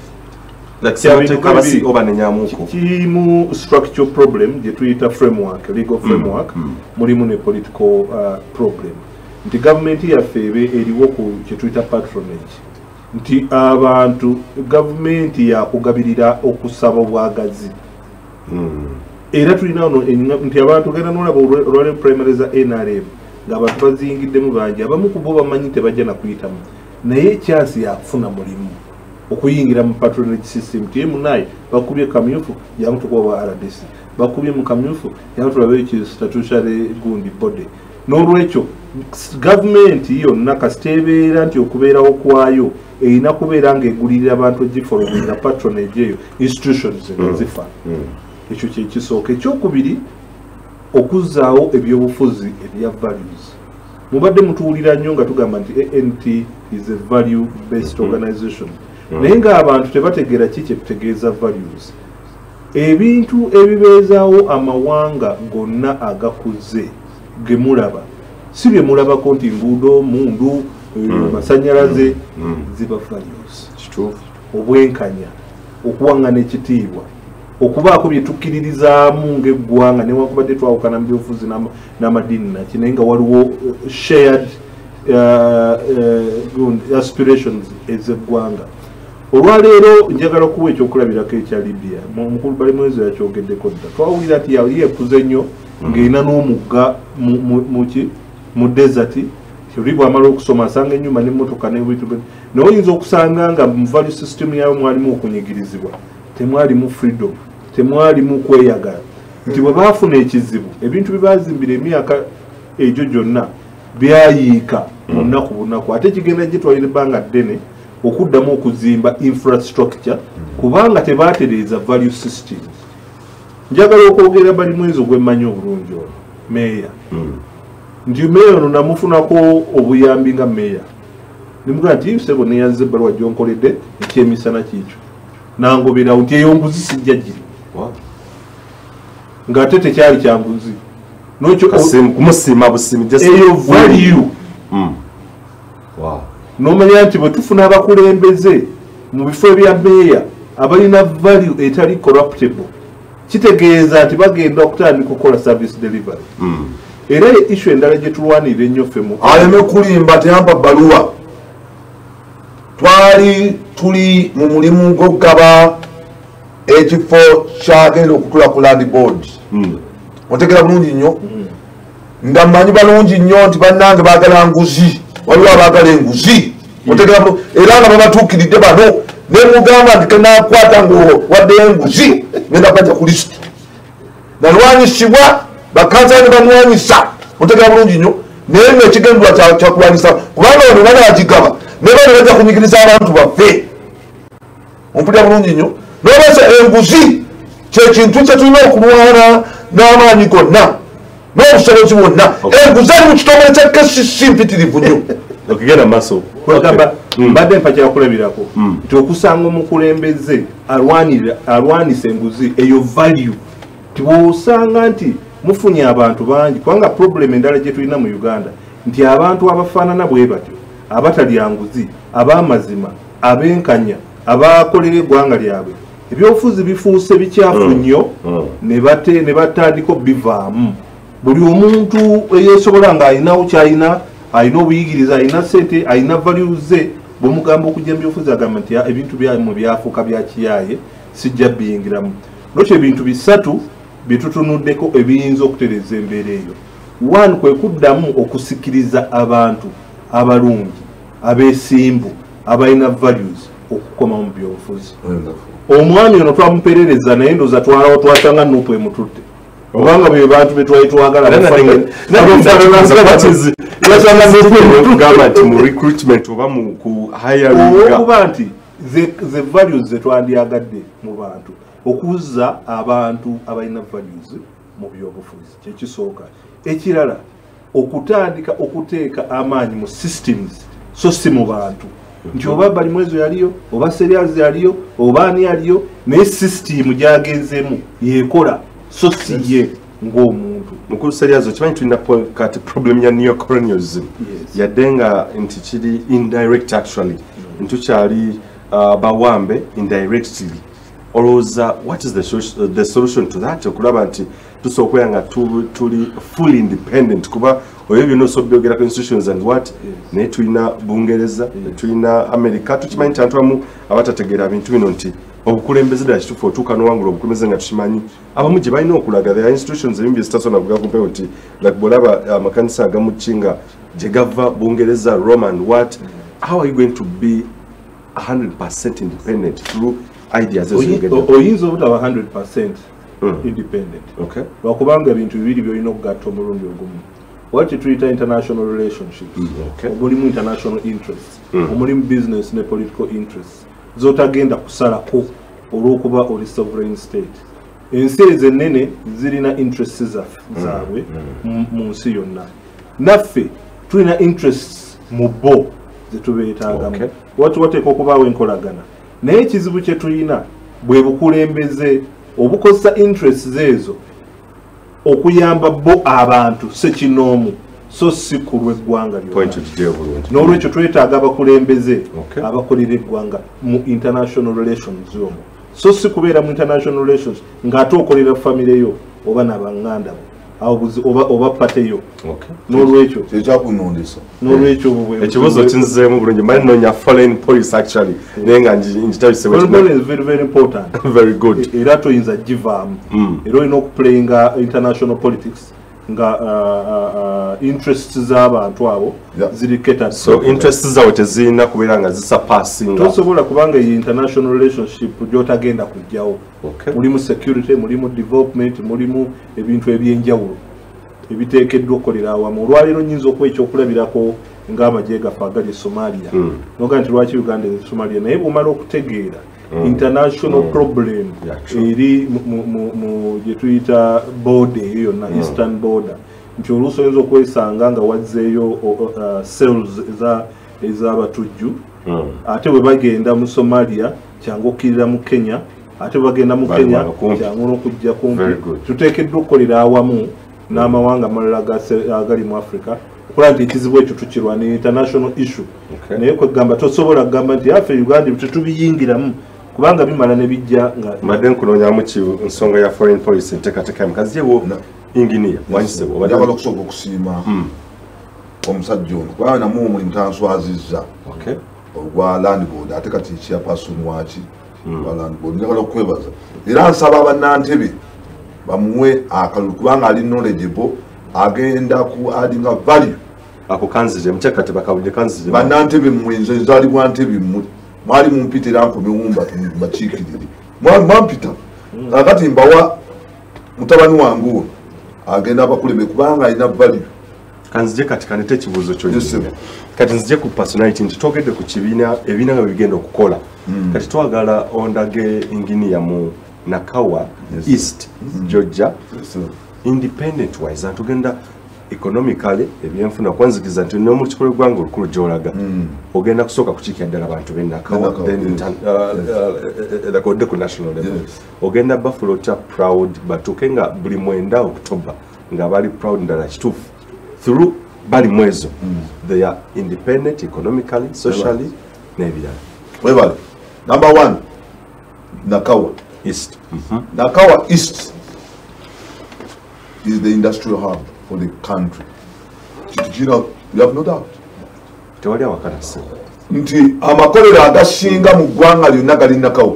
kirimu structural problem gye tuyita framework legal framework mulimu ne political uh, problem nti gavumenti yaffe ebe eriwo ku kye tuyita patronage nti abantu gavumenti yakugabirira okusaba obwagazi era tulina ono nti abantu genda nolaba olwale primary za N R M ng'abantu bazingiddemu bangi abamu ku bo bamanyi tebajja na kuyitamu naye chansi yakufuna mulimu okuyingira mu patronage system tiye munaye bakubye kamyufu yamutukoba R D C bakubye mu kamyufu yamutulabe ki statutory gundi body n'olwekyo government yonna kasitebeera nti okubeerawo kwayo erina kubeera ng'egulirira abantu gifolominga patronage eyo institutions ezifa ekyo kye kisooka ekyokubiri okuzzaawo ebyobufuzi ebya values mubadde mutuwulira nnyo nga tugamba nti A N T is a value based organization naye ng'abantu tebategeera ki kye tutegeeza values ebintu ebibeezaawo amawanga gonna agakuze ge mulaba si bye mulabako nti nguudo mundu masanyalaze ziba values obwenkanya okuwaŋŋana ekitiibwa okubaako bye tukkiririzaamu ng'eggwanga newankubadde twawukana mu byobufuzi n'amadiini naki naye nga waliwo shared uh, uh, aspirations ez'eggwanga. Olwaleero njagala okuwa ekyokulabirako ekya Libya mukulu bali mwezi yakyogeddeko dda twawulira nti yali yeekuze nnyo ng'erina n'omugga muki mu desert oli bw'amala okusoma asanga ennyumba n'emmotoka n'ebintu naye oyinza okusanga nga mu value system yaabwe mwalimu okunyigirizibwa temwalimu freedom temwalimu kweyagala nti bwe baafuna ekizibu ebintu bye baazimbira emyaka egyo gyonna byayiika mu nnaku bunaku ate kigenda gitwalira ebbanga ddene okuddamu okuzimba infrastructure kubanga tebaatereeza value systems. Njagala okwogera bali mwezi ogwemmanyi obulungi ono meeya nti meeya ono namufunako obuyambi nga meeya nimugamba nti sebo neyanze ebbaluwa gyonkoledde ekyemisana kiikyo nangoberawo nti eyo nguzi sijja giri ng'ate tekyali kyanguzi kumusiima busimi eyo value n'omanya nti bwe tufuna abakulembeze mu bifo ebya meeya abalina value etali corruptible kitegeeza nti bagenda okutandika okukola service delivery. Era issue endala gye tulwanirira ennyo ffe mu aleme kulimba teyampa bbaluwa twali tuli mu mulimu gw'okugaba ekifo kyagenda okutula ku land board otegera bulungi nnyo nga mmanyi balungi nnyo nti bannange baagala nguzi waliwo abaagala enguzi otegera era nga babatuukiridde bano nemugamba nti kenakwata ngo waddeyo enguzi ngenda kajja ku lisiti nalwanyisibwa bakansani banwanyisa otegera bulungi nnyo naye ngaekigendwa kyakulwanyisa kubanga bano bana bagigaba ne bano bajja kunyigiriza abantu baffe ompulira bulungi nnyo nolwesa enguzi kyekintu kyetulina okulwana n'amaanyi gonna n'obusobozi bwonna enguzi ali mu kitongole kya K C C mpitirivu nnyo okugenda maaso kwegamba mbadde mpakira kulabirako nti okusanga omukulembeze alwanisa enguzi eyo value tibwosanga nti mufunye abantu bangi kubanga problem endala gye tulina mu Uganda nti abantu abafaanana bwe batyo abatalya nguzi ab'amazima abenkanya abakolera eggwanga lyabwe ebyobufuzi bifuuse bikyafu nnyo ne batandika bivaamu buli omuntu eyeesobola nga alinawo kyalina alina obuyigiriza alina sente alina values ze bwemugamba okujja mu byobufuzi agamba nti ebintu byamu byafuuka bya kiyaaye sijja biyingiramu lwekyo ebintu bisatu byetutunuddeko ebiyinza okutereeza embeera eyo. One kwe kuddamu okusikiriza abantu abalungi abeesimbu abalina values okukoma mu byobufuzi. Omwami ono twamuperereza naye ndoza twalawo twasanga nupu emututte obanga bwe bantu betwali twagala okuba nti ze values zetwandyagadde mu bantu okuzza abantu abalina values mu byobufuzi kyekisooka. Ekirala okutandika okuteeka amaanyi mu systems so si mu bantu nti oba bali mwezo yaliyo oba serials yaliyo oba ani yaliyo naye system gyagenzeemu yekola so si ye ng'omuntu mukulu serials okimanyi tulina kati problem ya neocolonialism yadde nga nti kiri indirect actually ntukyali bawambe indirectly olowooza what is the, uh, the solution to that okulaba nti tusobola okubeera nga tuli fully independent kuba oyo byonna osobola byogerako institutions and what naye tulina bungereza tulina america tukimanyi nti antwamu abatategeera bintu bino nti obukulembeze ddala kituufu otuuka n'owangula obukulembeze nga tukimanyi abamu gye balina okulaga there are institutions ebimu bye zitasobola kuga kumpewo nti like bw'olaba amakanisa agamu kinga gye gava bungereza rome and what how are you going to be one hundred percent independent through ideas oyinza obutaba one hundred percent independent lwakubanga ebintu bibiri byolina okugatta omulundi ogumu wati tuyita international relationships omulimu international interests omulimu business ne political interests zotagenda kusalako olw'okuba oli sovereign state. Ensi ezo ennene zirina interests zaabwe mu nsi yonna naffe tulina interests mu bo zetubeetaagamu wati wateeka okubaawo enkolagana naye ekizibu kye tulina bwe bukulembeze obukozesa interests ezo okuyamba bo abantu sekinoomu so si ku lw'eggwanga lyonna n'olwekyo twetaaga abakulembeze abakolera eggwanga mu international relations omwo so si kubeera mu international relations ng'ate okolera famire yo oba n'abanganda bo oba oba pateyo okay n'olwekyo kyekyakunondesa n'olwekyo ekibuzo kinzizeemu bulungi mali noonya foreign policy actually naye nga nkitabise is very very important very good era toyinza givaamu era olina okuplayinga international politics nga uh, uh, interests z'abantu abo ziri catered so interests zawe tezirina kubeera nga zisapassinga tosobola kubanga iyi international relationship gyotagenda kujjawo okay mulimu security mulimu development mulimu ebintu ebyenjawulo ebiteekeddwa okukolera awamu olwaleero nyinza okuba ekyokulabirako ng'amagye gaffe agali Somalia mm. noga nti lwaki Uganda eri Somalia naye bwomala okutegeera mm. international mm. problem eri mu gye tuyita border eyo yonna mm. eastern border nti oluusi oyinza okwesanga nga wazzeeyo uh, cells ez'abatujju mm. ate bwe bagenda mu Somalia kyangu okkirira mu Kenya ate bagenda mu Kenya kyangu n'okujja kumpi tuteekeddwa okukolera awamu n'amawanga amalala agali mu Africa okukola nti ekizibu ekyo tukirwana international issue naye kwegamba tosobola kugamba nti affe Uganda tetubiyingiramu kubanga bimala ne bijja nga mbadde nkunoonyamu ki nsonga ya foreign policy enteekateeka mukazyewo inginiya wanyisebo njagala okusooka okusiima omusajja ono kubanga namu omulimu tanswazizza ogwa land board ate kati chairperson waki wa land board njagala okwebaza era nsaba abannantebe bamuwe akalulu kubanga ali knowledgeable agenda ku adding a value ako kanzije mchakate bakawuje kanzije bannantebe mwenze nzali bwa ntebe mu mwali mumpitira nko biwumba bachikiriri mwampita akati mbawa mutabani wangu agenda bakuleme kubanga ina value kanzije kati kanete kibuzo kyo kati nzije ku personality ntitogedde ku kibina ebina nga bigenda okukola mm. kati twagala ondage ingini ya mu Nakawa yes. East mm. Georgia yes, independent wise antugenda economically ebyenfuna kwanzikiza nti no mu kikolo gwango olukulu gyolaga mm. ogenda kusoka kukikia ddala abantu be Nakawa then yes. uh, uh, uh, uh, national level yes. ogenda Buffalo ta proud batukenga buli mwenda October nga bali proud ndala kitufu through bali mwezo mm. they are independent economically socially nebirala webale number one Nakawa East mm-hmm. Nakawa East is the industrial hub for the country. You know, you have no doubt. Tewali awakana se. Nti amakolero agasinga mu ggwanga lyonna gali Nakawa.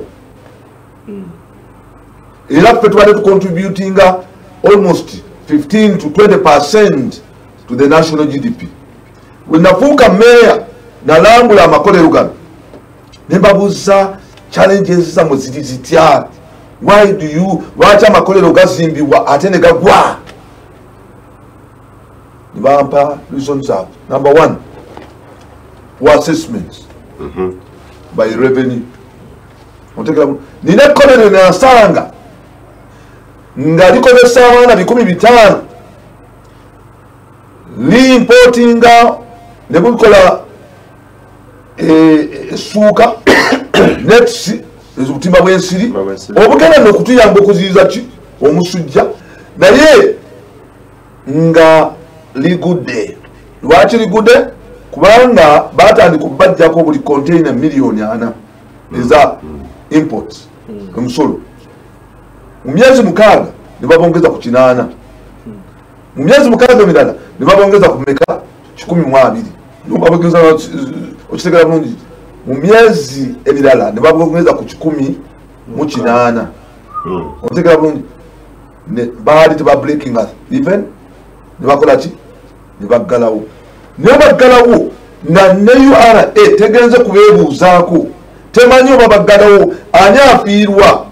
Era ffe tubadde contributing almost fifteen to twenty percent to the national G D P. When nafuuka mayor nalambula amakolero gano ne mbabuuza challenges za muzidi zitya. Why do you lwaki amakolero gazimbibwa ate ne gagwa? Nibampa reasons are number one, poor assessments mm-hmm. by revenue. Nina kolero nasanga nga likozesa abaana bikumi bitaano li importinga ne bukola essuuka netsi ezukutimba bwensiri obugenda n'okutuyamba okuziyiza ki omusujja naye nga ligudde lwaki ligudde kubanga batandika okubajjako buli container miliyoni ana eza imports emusolo mu myezi mukaaga ne babongeza ku kinaana mu myezi mukaaga emirala ne babongeza ku meka kikumi mu abiri nobabongeza okitegera bulungi mu myezi emirala ne babongeza ku kikumi mu kinaana okitegera bulungi baali teba breaking us even ne bakola ki ne baggalawo ne baggalawo na ne U R A tegenze kubeebuuzaako temanyi oba baggalawo ani afiirwa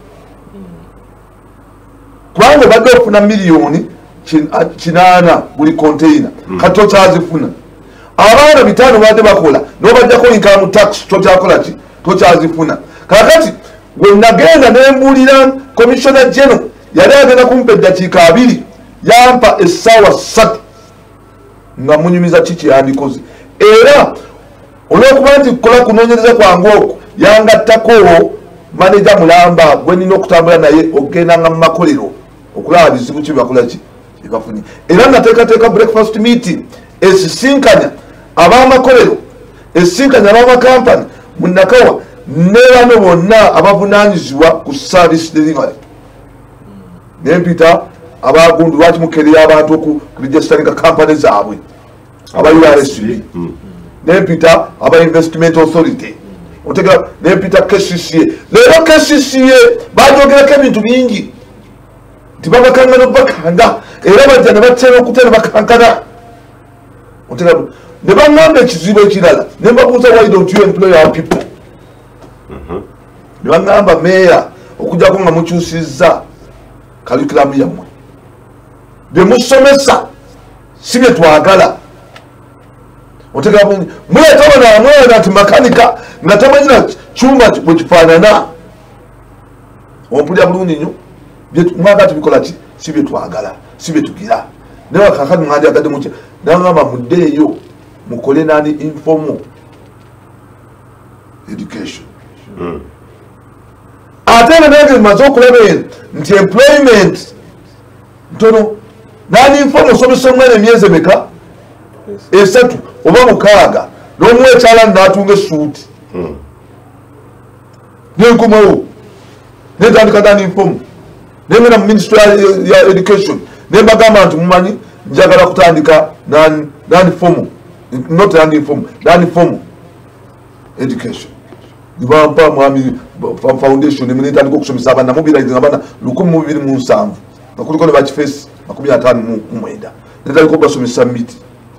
kubanga badde ofuna miliyoni kinaana buli container kati tokyazifuna abaana bitaano badde bakola n'obajjako income tax tokyakola ki tokyazifuna kakati we nagenda nembuulira commissioner general yali agenda kumpa eddakiika abiri yampa essaawa ssatu nga munyumiza ki kyeyandikoze era olw'okuba nti kukola kunoonyereza kwange okwo yangattako maneja mulamba gwe nina okutambula naye okugenda nga mu makolero okulaba bizibu ki byebakola ki byebafunye era nateekateeka breakfast meeting esisinkanya ab'amakolero esisinkanya ab'amakampani mu Nakawa ne bano bonna abavunaanyizibwa ku service delivery nempita abagundu lwaki mukerera abantu ku registering company zaabwe aba U R S B nempita aba investment authority otegera nempita K C C A lero K C C A bajogerako ebintu bingi tibabakangana bakanga era bajja ne batera okutera bakankana otegera ne bangamba ekizibu ekirala ne mbabuuza why don't you employ our people ne bangamba meya okujjako nga mukyusizza curriculum yammwe bye musomesa si bye twagala otegera muleeta bana nti makanika nga tamanyina kyuma bwe kifaanana ompulira bulungi nnyo mwaka tubikola ki si bye twagala si bye tugira naye kakati mwandyagadde mukya nagamba muddeeyo mukole nani informal education ate nga nange maze okulaba nti employment ntono nani informal osomesa omwana emyezi emeka esatu oba mukaaga n'omuwa ekyalani n'atunga esuuti nenkomawo netandika nani informal nengena mu ministry ya education nembagamba nti mumanyi njagala kutandika nani formal not nani informal nani formal education nibampa mwami foundation eminetandika okusomesa abaana mubiraizinga abaana lukumi mu bibiri mu nsanvu nga kuliko ne bakifeesi makumi ataano mu mwenda netandika okubasomesa miti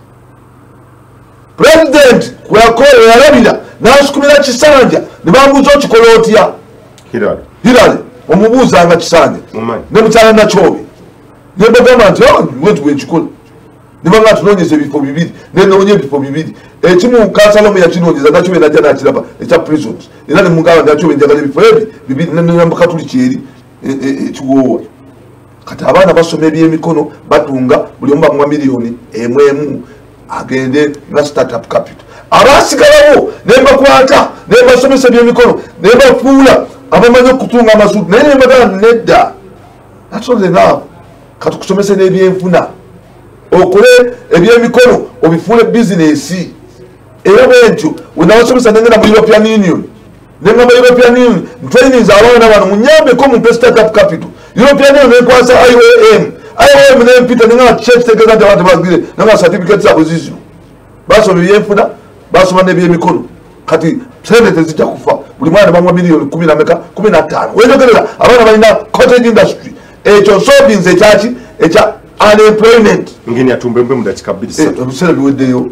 president kweyakola yalabira n'asukumira Kisanja ne bambuuza okikola otya Hilary omubuuzanga Kisanja ne mukyala Nakyobe ne bagamba nti wetu bwenkikola ne banga tunoonyeza ebifo bibiri nenoonya ebifo bibiri ekimu Kansalomo yakinoonyeza Nakyobe najja nakiraba ekya prisons era ne mugamba Nakyobe njagala ebifo ebi bibiri nenambakatuliki eri ekiwoowa kati abaana basoma ebyemikono batunga buli omu bamuwa miliyoni emu emu agende nga startup capital abasigalawo nembakwata nembasomesa ebyemikono nembafuula abamanyi okutunga amasuuti naye nembagala nedda atolerawo katukusomese n'ebyenfuna okole ebyemikono obifuule bizinesi era bwentyo wenabasomesa nengenda mu European Union nengamba European Union trainings abaana bano munyambeko mumpe startup capital European Union nekwasa I O M I O M nempita nenga kyekitegeeza nti abantu bagire nenga certificate zaabwe zizino basoma ebyenfuna basoma n'ebyemikono kati senete zijja kufa buli mwana bamwa miliyoni kumi na meka kumi na ttaano wenjogerera abaana balina cottage industry ekyo solvinze ekyaki ekya unemployment ngini atumbe mbe mu dakika bbiri ssatu ebiseera biweddeyo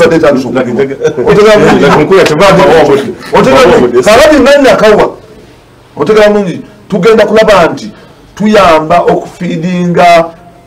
kakati nanyakawa otegera mungi tugenda kulaba nti tuyamba okufeedinga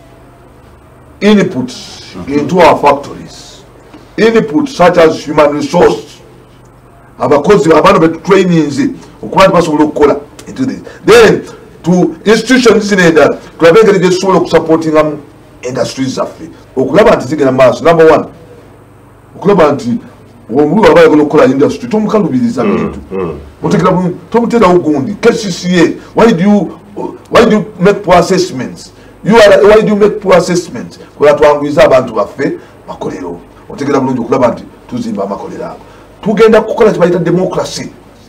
input into our factories input such as human resource abakozi abana betutrainings okuba nti basobola okukola into this then to institutions zinenda tulabe engeri gyetusobola okusupportingamu industries zaffe okulaba nti zigenda maaso number one okulaba nti omulu aba ayagala okukola industry tomukalubiriza bintu otegera tomuterawo gundi K C C A why do you why do you make poor assessments you are why do you make poor assessments kola twanguiza abantu baffe makolero otegera bulungi okulaba nti tuzimba amakolero ago tugenda kukola kibayita democracy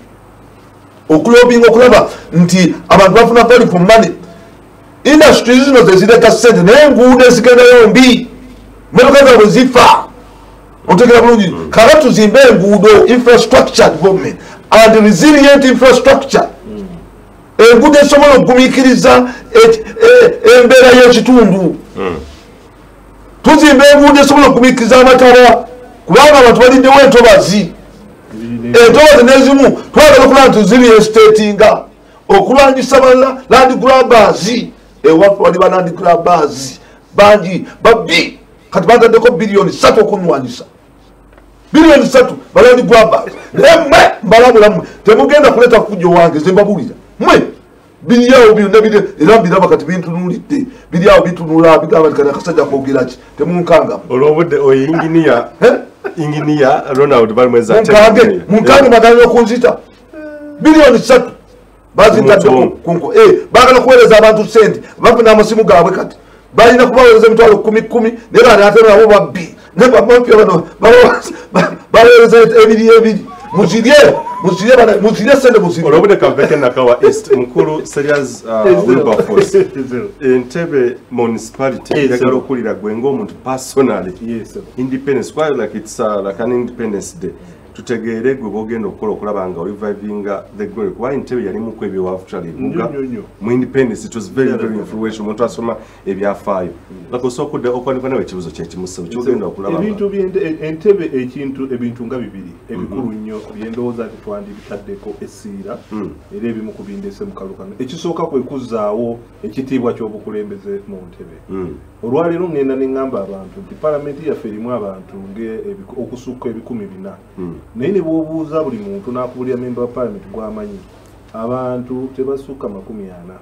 okulobinga okulaba nti abantu bafuna value for money industries zino zezireka sente naye enguudo ezigendayo mbi motoka zaabwe zifa otegera bulungi kaka tuzimbe enguudo infrastructure development and resilient infrastructure enguudo esobola okugumiikiriza embeera y'ekitundu tuzimbe enguudo esobola okugumiikiriza amataba kubanga abantu baliddewo entobazi entobazi n'ezimu twagala okulaba nti ziri estatinga okulwanyisa balala land grabbers ewaffe wali ba land grabbers bangi babbi kati bataddeko biliyoni ssatu okunwanyisa biliyoni ssatu ba land grabbers naye mmwe mbalabulammwe temugenda kuleeta fujjo wange zembabulira mmwe biriyawo byonna era mbiraba kati bintunulidde biriyawo bitunula bigamba nti kati akasajja kwogera ki temunkangamu olwobudde oyo inginiya inginiya Ronald Balmweza munkange munkange bagalina okunzita biliyoni ssatu bazitadde kunko eh bagala kuweereza abantu sente bafuna amasimu gaabwe kati balina kubaweereza emitwalo kumi kumi naye kati ate nabo babbi ne bamampya bano baweereza ebiri ebiri muzirye musire bana musire sende musire olobode kaveke nakawa east mukuru serious uh, Wilberforce Entebbe municipality yagala okulira gwengo omuntu personally yes independence quite like it's uh, like an independence day tutegeere gwe bogenda okukola okulaba nga revivinga the glory kuba Entebbe yali mu kwebyo actually muga mu independence it was very very influential omuntu asoma ebyafaayo nakosokudde okwanika nawe ekibuzo kyekimusa kyogenda okulaba ebintu byende Entebbe ekintu ebintu nga bibiri ebikulu nnyo byendowooza nti twandibitaddeko esiira era ebimu ku bindese mu kalukano ekisooka kwe kuzaawo ekitiibwa ky'obukulembeze mu Entebbe olwaleero ngenda ne ngamba abantu nti palamenti yaffe erimu abantu okusukka ebikumi bina naye ne bw'obuuza buli muntu n'akubulira member wa palamenti gw'amanyi abantu tebasukka makumi ana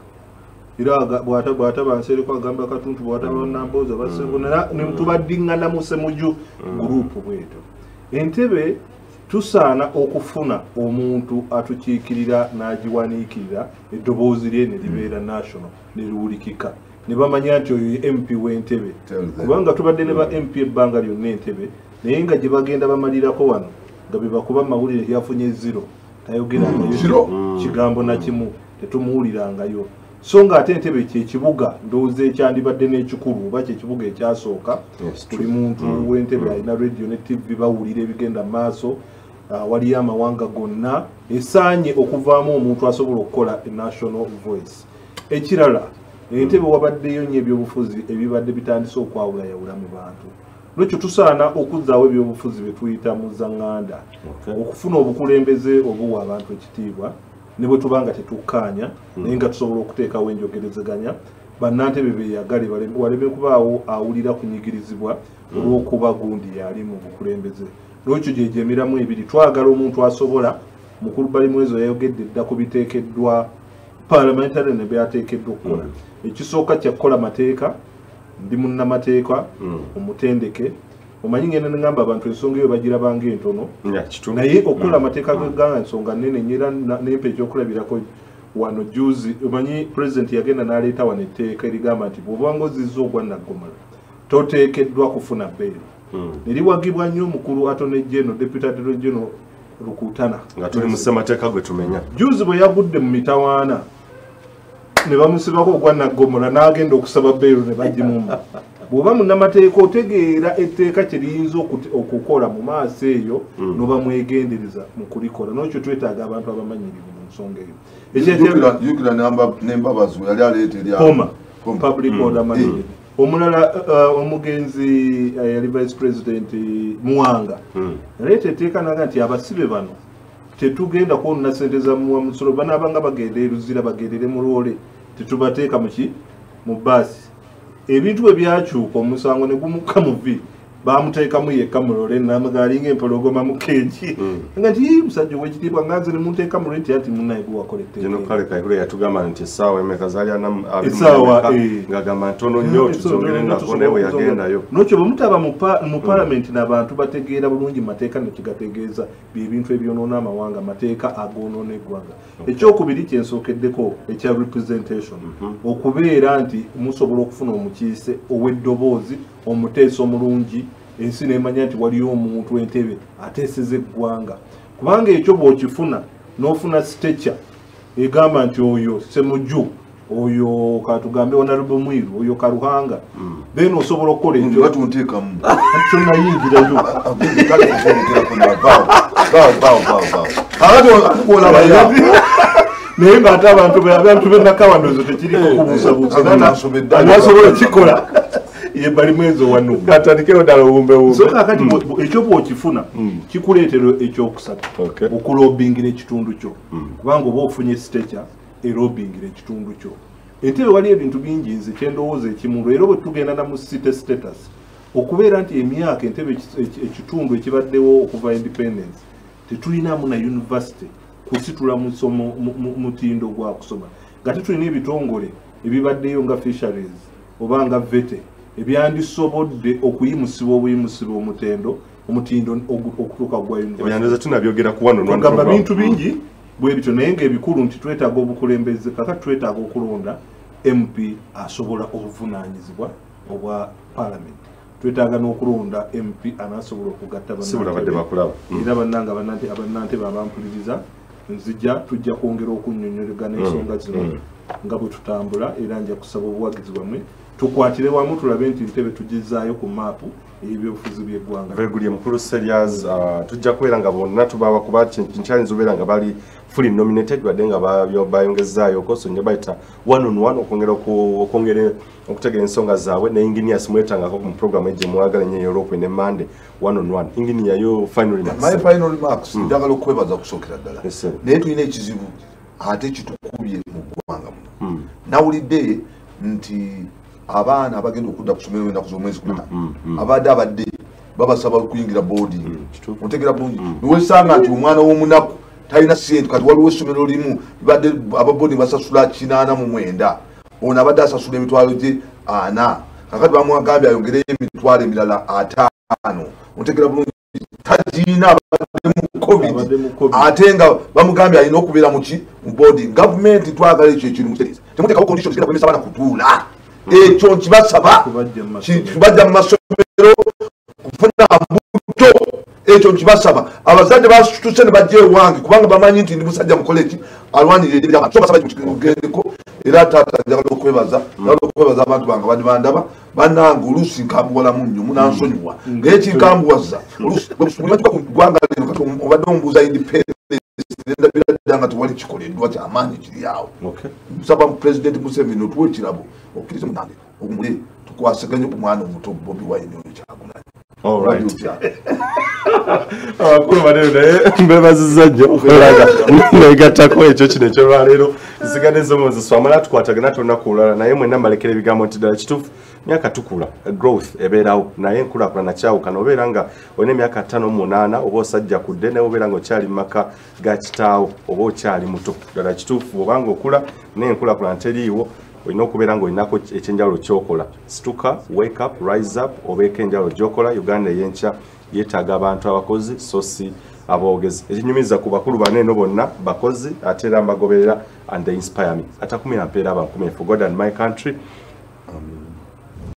era bw'ataba nsereko agamba katuntu bw'ataba nambooza basebonera ne tubaddiŋŋana mu Ssemuju gurupu bweto Entebbe tusaana okufuna omuntu atukiikirira n'agiwaniikirira eddoboozi lye ne libeera national ne liwulikika ne bamanya nti oyo M P w'Entebbe kubanga tubadde ne ba M P ebbanga lyonna Entebbe naye nga gye bagenda bamalirako wano nga bwe bakuba mawulire yafunye zero tayogerangayo kigambo na kimu tetumuwulirangayo so nga ate Entebbe kyekibuga ndowooza ekyandibadde n'ekikulu oba kyekibuga ekyasooka buli muntu w'Entebbe alina radio ne T V bawulira ebigenda mu maaso waliyo amawanga gonna esaanye okuvaamu omuntu asobola okukola national voice ekirala Entebbe wabaddeyo nnyo ebyobufuzi ebibadde bitandise okwawulayawula mu bantu lwekyo tusaana okuzzaawo ebyobufuzi bye tuyita mu zaŋŋanda okufuna obukulembeze obuwa abantu ekitiibwa ne bwe tubanga tetukkaanya naye nga tusobola okuteekawo enjogerezeganya bannantebbe beeyagale waleme kubaawo awulira kunyigirizibwa olw'okuba gundi yali mu bukulembeze lwekyo gyegyo emiramu ebiri twagala omuntu asobola mukulu balimu ezo yayogedde dda ku biteekeddwa parliamentary ne byateekeddwa okukola ekisooka kyakukola mateeka ndi munnamateeka omutendeke omanyi ngenda ngamba abantu ensonga eyo bagirabanga entono naye okukola amateeka g'egganga ensonga nnene nyera nempa ekyokulabirako wano juzi omanyi president yagenda n'aleeta wano etteeka erigamba nti bw'obanga ozizza ogwa Naggomala toteekeddwa kufuna bbeeru ne liwagibwa nnyo omukulu attorney general deputy attorney general Rukutana nga tuli mu ssemateeka gwe tumenya juzi bwe yagudde mu mitawaana ne bamusibako ogwa Naggomala n'agenda okusaba bbeeru ne bagimumu bw'oba munnamateeka otegeera etteeka kye liyinza okukola mu maaso eyo n'oba mwegendereza mu kulikola n'ekyo twetaaga abantu abamanyirivu mu nsonga eyo yukira n'embabazi yali aleeta eri Poma public order management omulala omugenzi yali vice president Muwanga yaleeta etteeka naga nti abasibe bano tetugenda kwonna ssente za muwa musolo banaabanga bagenda eruzira bagendere mu lwole tetubateeka muki mu baasi ebintu bwe byakyuka omusango ne gumuka muvi bamuteekamu yekka mu lwole namagalinga empologoma mu keegi nga nti musajja ow'ekitiibwa nganze ne munteeka mu lwenti ati munnaye gwe wakola etteeka kale kaihule yatugamba nti essaawa emeka zaali essaawa ng'agamba ntono nnyo tuzongere nako naye bwe yagendayo nokyo bwe mutaba mu paalamenti n'abantu bategeera bulungi mateeka ne kigategeeza byebintu ebyonoona amawanga mateeka agoonoona eggwanga ekyokubiri kyensookeddeko ekya representation okubeera nti musobola okufuna omukiise ow'eddoboozi omuteesa omulungi ensi nemanya nti waliyo omuntu Entebbe ateeseza eggwanga kubanga ekyo bw'okifuna n'ofuna stature egamba nti oyo Ssemuju oyo katugambe Honorable Mwiru oyo Karuhanga then osobola okukola ekyo batunteekamu kyonnayingirayo naye ng'ate abantu abantu b'ennakawandozo tekiriko kubuusabuusa anasobola ekikola ye bali mwezo wano katandikeyo ddala obumbe bumbe so kakati ekyo bw'okifuna kikuleetera ekyokusatu okulobingira ekitundu kyo kubanga oba ofunye stature erobingira ekitundu kyo Entebbe wali ebintu bingi nze kyendowooza ekimu era bwe tugenda na mu city status okubeera nti emyaka Entebbe ekitundu ekibaddewo okuva independence tetulinamu na university kusitula musomo mutindo gwa kusoma nga tetulina ebitongole ebibaddeyo nga fisheries oba nga vete ebyandisobodde okuyimusibwa obuyimusibwa omutendo omutindo okutuuka gwa university ebyandiza tunabyogera ku wano ngamba bintu bingi bwe bityo naye ng'ebikulu nti twetaaga obukulembeze kakati twetaaga okulonda M P asobola obuvunaanyizibwa obwa parliament twetaaga n'okulonda M P anasobola okugatta bannantebe era bannanga bannantebe abampuliriza nzija tujja kwongera okunnyonnyolegana ensonga zino nga bwe tutambula era nja kusaba obuwagizi bwamwe tukwatire wamu tulabe nti ntebe tugizaayo ku maapu ebyobufuzi by'eggwanga Gregory mukulu serious uh, tujja kubeera nga bonna tubawa kuba kinchallenge obeera nga bali fully nominated wadde nga bayongezaayo koso nja bayita one on one okwongera okwongera okutegera ensonga zaabwe ne engineers mwetangako mu program ejje mwagala nnyo Europe ne Monday one on one engineer yo final remarks my final remarks njagala okwebaza okusookera ddala naye tulina ekizibu ate kitukubye mu ggwanga muno nawulidde nti abaana abagenda okudda ku ssomero ennaku z'omwezi guna abadde abadde babasaba okuyingira boarding otegera bulungi niwesanga nti omwana w'omunaku talina ssente kati waliwo essomero limu libadde ababoarding basasula kinaana mu mwenda ono abadde asasula emitwalo gye ana kakati bamwagambye ayongereyo emitwalo emirala ataano otegera bulungi tagiina abadde mu covid ate nga bamugambye alina okubeera muki mu boarding gavumenti twagala ekyo ekintu mutereza temuteekawo conditions genda kulemesa abaana kutuula ekyo nkibasaba kibajja mu masomero kufuna mbuto ekyo nkibasaba abazadde basituse ne bajja ewange kubanga bamanyi nti ndi musajja mukola eki alwanirira eddiba ly'abantu so basaba ekigendeko era taata njagala okwebaza njagala okwebaza abantu bange bandi bandaba bannange oluusi nkambuwalamu nnyo munansonyiwa ngaye kinkambuwaza oluusi buli batuka ku ggwanga lino kati obadde omubuuza independence ndabira ddala nga tewali kikoleddwa kyamaanyi kiri awo nsaba mu pulezidenti Museveni otuwa ekirabo okkirize munange ogumule tukwasaganye ku mwana omuto Bobi Wine oyo Kyagulanyi abakulu banene naye mbebaziza nnyo negattako ekyo kino ekyolwaleero nsigadde z'omuzi swamala tukwatagana tolunaku olulala naye mwenna mbalekera ebigambo nti ddala kituufu myaka tukula growth ebeerawo naye enkulaakulana kyawukana obeera nga olina emyaka ttaano munaana oba osajja kudde naye obeera nga okyali mu maka ga kitaawo oba okyali muto ddala kituufu obanga okula naye enkulaakulana teriiwo olina okubeera nga olinako ekyenjawulo kyokola situka wake up rise up obeeko enjawulo gyokola Uganda ey'enkya yeetaaga abantu abakozi so si aboogezi ekinyumiza ku bakulu baneeno bonna bakozi ate era mbagoberera and they inspire me atakumira mpeera abankumeefu God and my country